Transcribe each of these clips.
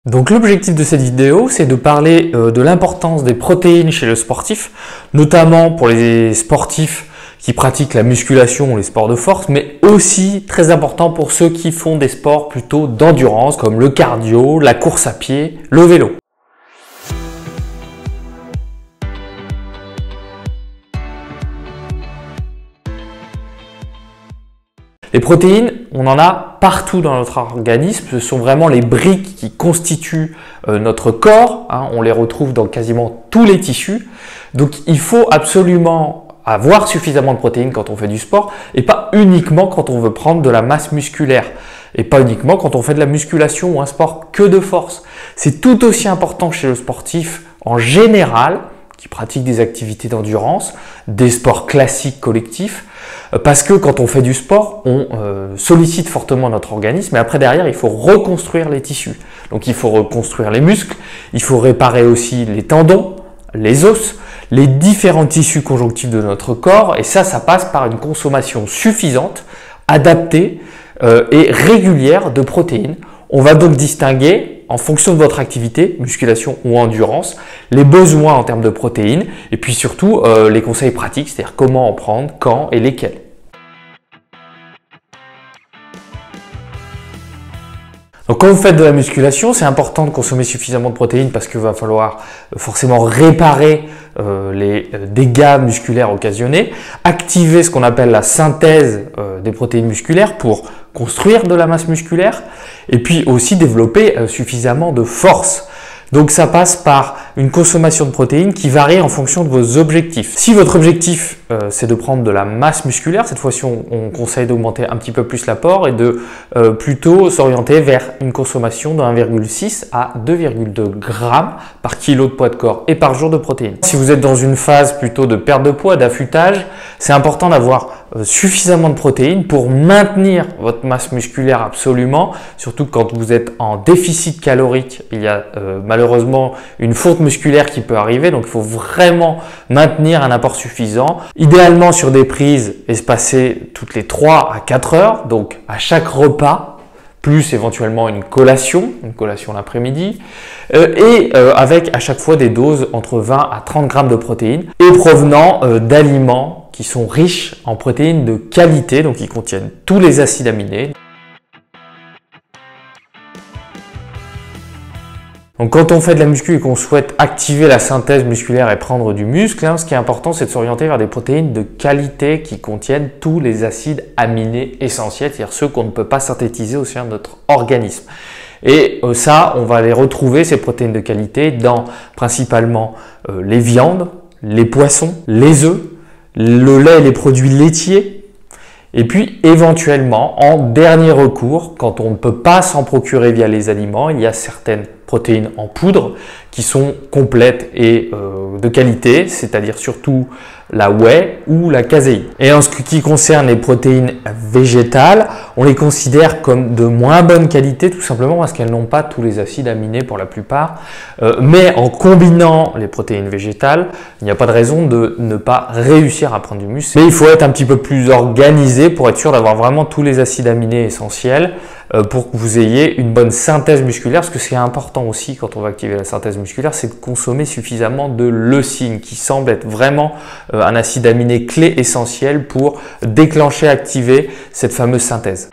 Donc l'objectif de cette vidéo, c'est de parler de l'importance des protéines chez le sportif, notamment pour les sportifs qui pratiquent la musculation ou les sports de force, mais aussi très important pour ceux qui font des sports plutôt d'endurance comme le cardio, la course à pied, le vélo. Les protéines, on en a partout dans notre organisme. Ce sont vraiment les briques qui constituent notre corps. On les retrouve dans quasiment tous les tissus. Donc il faut absolument avoir suffisamment de protéines quand on fait du sport et pas uniquement quand on veut prendre de la masse musculaire. Et pas uniquement quand on fait de la musculation ou un sport que de force. C'est tout aussi important chez le sportif en général qui pratique des activités d'endurance, des sports classiques collectifs, parce que quand on fait du sport, on sollicite fortement notre organisme et après derrière, il faut reconstruire les tissus. Donc il faut reconstruire les muscles, il faut réparer aussi les tendons, les os, les différents tissus conjonctifs de notre corps et ça passe par une consommation suffisante, adaptée et régulière de protéines. On va donc distinguer en fonction de votre activité, musculation ou endurance, les besoins en termes de protéines et puis surtout les conseils pratiques, c'est-à-dire comment en prendre, quand et lesquels. Donc quand vous faites de la musculation, c'est important de consommer suffisamment de protéines parce qu'il va falloir forcément réparer les dégâts musculaires occasionnés, activer ce qu'on appelle la synthèse des protéines musculaires pour construire de la masse musculaire et puis aussi développer suffisamment de force. Donc ça passe par une consommation de protéines qui varie en fonction de vos objectifs. Si votre objectif c'est de prendre de la masse musculaire, cette fois-ci on conseille d'augmenter un petit peu plus l'apport et de plutôt s'orienter vers une consommation de 1,6 à 2,2 grammes par kilo de poids de corps et par jour de protéines. Si vous êtes dans une phase plutôt de perte de poids, d'affûtage, c'est important d'avoir suffisamment de protéines pour maintenir votre masse musculaire absolument, surtout quand vous êtes en déficit calorique, il y a malheureusement une fonte musculaire qui peut arriver, donc il faut vraiment maintenir un apport suffisant, idéalement sur des prises espacées toutes les 3 à 4 heures, donc à chaque repas, plus éventuellement une collation l'après-midi, et avec à chaque fois des doses entre 20 à 30 grammes de protéines et provenant d'aliments qui sont riches en protéines de qualité, donc qui contiennent tous les acides aminés. Donc quand on fait de la muscu et qu'on souhaite activer la synthèse musculaire et prendre du muscle, ce qui est important, c'est de s'orienter vers des protéines de qualité qui contiennent tous les acides aminés essentiels, c'est-à-dire ceux qu'on ne peut pas synthétiser au sein de notre organisme. Et ça, on va les retrouver, ces protéines de qualité, dans principalement les viandes, les poissons, les œufs, le lait et les produits laitiers, et puis éventuellement, en dernier recours, quand on ne peut pas s'en procurer via les aliments, il y a certaines protéines en poudre qui sont complètes et de qualité, c'est-à-dire surtout la whey ou la caséine. Et en ce qui concerne les protéines végétales, on les considère comme de moins bonne qualité tout simplement parce qu'elles n'ont pas tous les acides aminés pour la plupart. Mais en combinant les protéines végétales, il n'y a pas de raison de ne pas réussir à prendre du muscle. Mais il faut être un petit peu plus organisé pour être sûr d'avoir vraiment tous les acides aminés essentiels pour que vous ayez une bonne synthèse musculaire, parce que ce qui est important aussi quand on va activer la synthèse musculaire, c'est de consommer suffisamment de leucine, qui semble être vraiment un acide aminé clé essentiel pour déclencher, activer cette fameuse synthèse.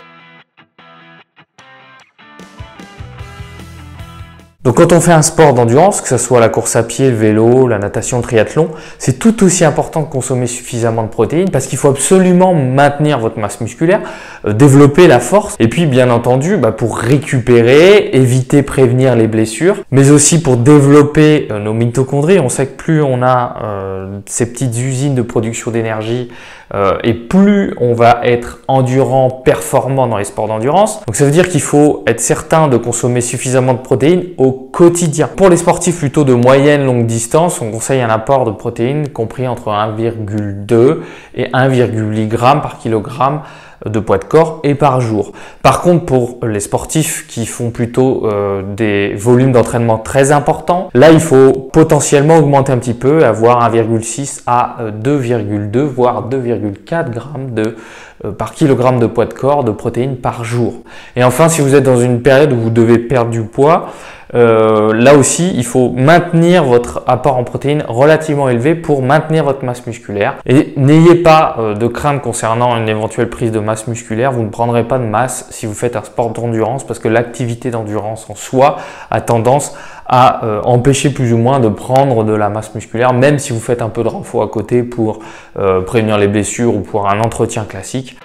Donc quand on fait un sport d'endurance, que ce soit la course à pied, le vélo, la natation, le triathlon, c'est tout aussi important de consommer suffisamment de protéines parce qu'il faut absolument maintenir votre masse musculaire, développer la force et puis bien entendu pour récupérer, éviter, prévenir les blessures, mais aussi pour développer nos mitochondries. On sait que plus on a ces petites usines de production d'énergie et plus on va être endurant, performant dans les sports d'endurance. Donc ça veut dire qu'il faut être certain de consommer suffisamment de protéines au quotidien. Pour les sportifs plutôt de moyenne longue distance, on conseille un apport de protéines compris entre 1,2 et 1,8 g par kilogramme de poids de corps et par jour. Par contre, pour les sportifs qui font plutôt des volumes d'entraînement très importants, là il faut potentiellement augmenter un petit peu, avoir 1,6 à 2,2 voire 2,4 grammes de par kilogramme de poids de corps de protéines par jour. Et enfin, si vous êtes dans une période où vous devez perdre du poids, là aussi, il faut maintenir votre apport en protéines relativement élevé pour maintenir votre masse musculaire. Et n'ayez pas de crainte concernant une éventuelle prise de masse musculaire. Vous ne prendrez pas de masse si vous faites un sport d'endurance parce que l'activité d'endurance en soi a tendance à empêcher plus ou moins de prendre de la masse musculaire, même si vous faites un peu de renfort à côté pour prévenir les blessures ou pour un entretien classique.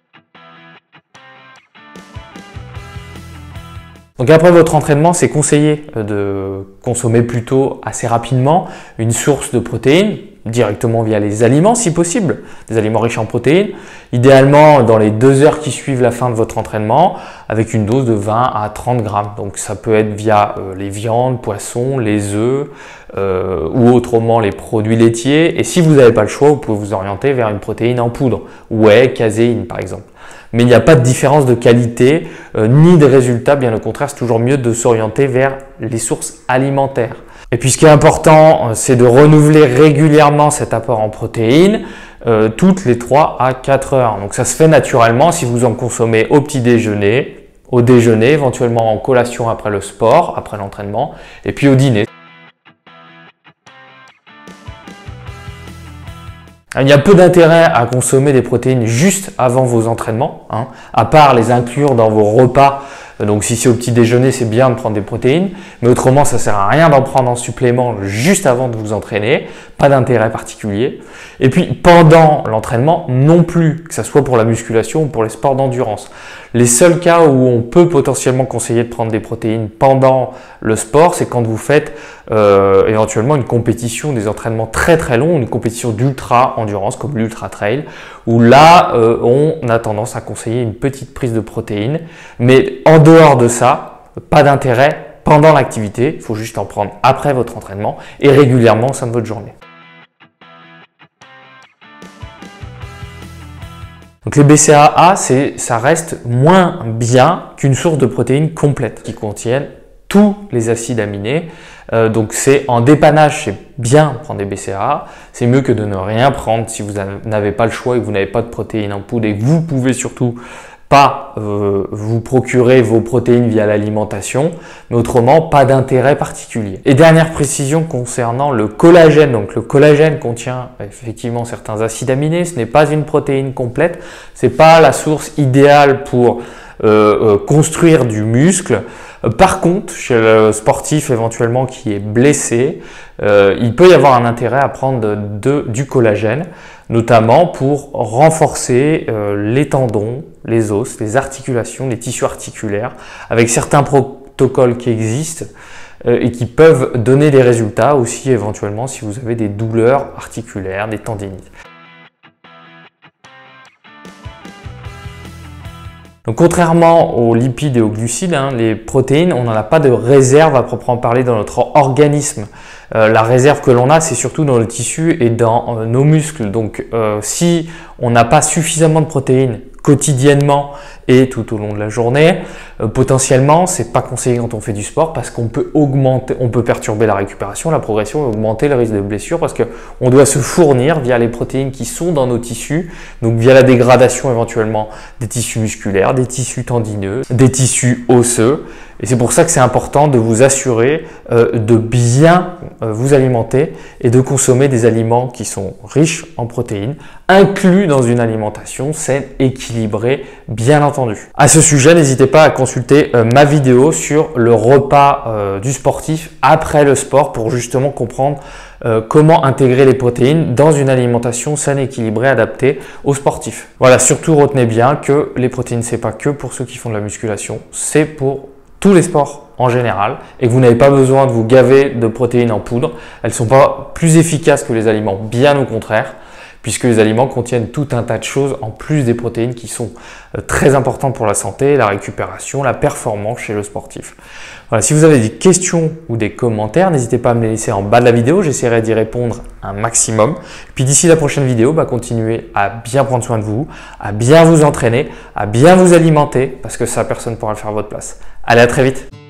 Donc après votre entraînement, c'est conseillé de consommer plutôt assez rapidement une source de protéines, directement via les aliments si possible, des aliments riches en protéines, idéalement dans les 2 heures qui suivent la fin de votre entraînement, avec une dose de 20 à 30 grammes. Donc ça peut être via les viandes, poissons, les œufs ou autrement les produits laitiers. Et si vous n'avez pas le choix, vous pouvez vous orienter vers une protéine en poudre, whey, caséine par exemple. Mais il n'y a pas de différence de qualité ni de résultat, bien au contraire, c'est toujours mieux de s'orienter vers les sources alimentaires. Et puis ce qui est important, c'est de renouveler régulièrement cet apport en protéines toutes les 3 à 4 heures. Donc ça se fait naturellement si vous en consommez au petit déjeuner, au déjeuner, éventuellement en collation après le sport, après l'entraînement, et puis au dîner. Il y a peu d'intérêt à consommer des protéines juste avant vos entraînements, à part les inclure dans vos repas. Donc si c'est au petit déjeuner, c'est bien de prendre des protéines, mais autrement ça sert à rien d'en prendre en supplément juste avant de vous entraîner, pas d'intérêt particulier. Et puis pendant l'entraînement non plus, que ce soit pour la musculation ou pour les sports d'endurance. Les seuls cas où on peut potentiellement conseiller de prendre des protéines pendant le sport, c'est quand vous faites éventuellement une compétition, des entraînements très très longs, une compétition d'ultra endurance comme l'ultra trail, où là on a tendance à conseiller une petite prise de protéines, mais en dehors de ça, pas d'intérêt pendant l'activité, il faut juste en prendre après votre entraînement et régulièrement au sein de votre journée. Donc les BCAA, ça reste moins bien qu'une source de protéines complète qui contiennent tous les acides aminés. Donc c'est en dépannage, c'est bien de prendre des BCAA. C'est mieux que de ne rien prendre si vous n'avez pas le choix et que vous n'avez pas de protéines en poudre et que vous pouvez surtout pas vous procurer vos protéines via l'alimentation, mais autrement pas d'intérêt particulier. Et dernière précision concernant le collagène. Donc le collagène contient effectivement certains acides aminés, ce n'est pas une protéine complète, c'est pas la source idéale pour construire du muscle. Par contre, chez le sportif éventuellement qui est blessé, il peut y avoir un intérêt à prendre du collagène, notamment pour renforcer les tendons, les os, les articulations, les tissus articulaires, avec certains protocoles qui existent et qui peuvent donner des résultats aussi éventuellement si vous avez des douleurs articulaires, des tendinites. Donc, contrairement aux lipides et aux glucides, les protéines, on n'en a pas de réserve à proprement parler dans notre organisme. La réserve que l'on a, c'est surtout dans le tissu et dans nos muscles. Donc, si on n'a pas suffisamment de protéines quotidiennement et tout au long de la journée, potentiellement, c'est pas conseillé quand on fait du sport parce qu'on peut perturber la récupération, la progression et augmenter le risque de blessure parce qu'on doit se fournir via les protéines qui sont dans nos tissus, donc via la dégradation éventuellement des tissus musculaires, des tissus tendineux, des tissus osseux. Et c'est pour ça que c'est important de vous assurer de bien vous alimenter et de consommer des aliments qui sont riches en protéines, inclus dans une alimentation saine, équilibrée, bien entendu. À ce sujet, n'hésitez pas à consulter ma vidéo sur le repas du sportif après le sport pour justement comprendre comment intégrer les protéines dans une alimentation saine, équilibrée, adaptée aux sportifs. Voilà, surtout retenez bien que les protéines, c'est pas que pour ceux qui font de la musculation, c'est pour tous les sports en général et que vous n'avez pas besoin de vous gaver de protéines en poudre. Elles ne sont pas plus efficaces que les aliments, bien au contraire, puisque les aliments contiennent tout un tas de choses en plus des protéines qui sont très importantes pour la santé, la récupération, la performance chez le sportif. Voilà, si vous avez des questions ou des commentaires, n'hésitez pas à me les laisser en bas de la vidéo, j'essaierai d'y répondre un maximum. Puis d'ici la prochaine vidéo, continuez à bien prendre soin de vous, à bien vous entraîner, à bien vous alimenter, parce que ça, personne ne pourra le faire à votre place. Allez, à très vite!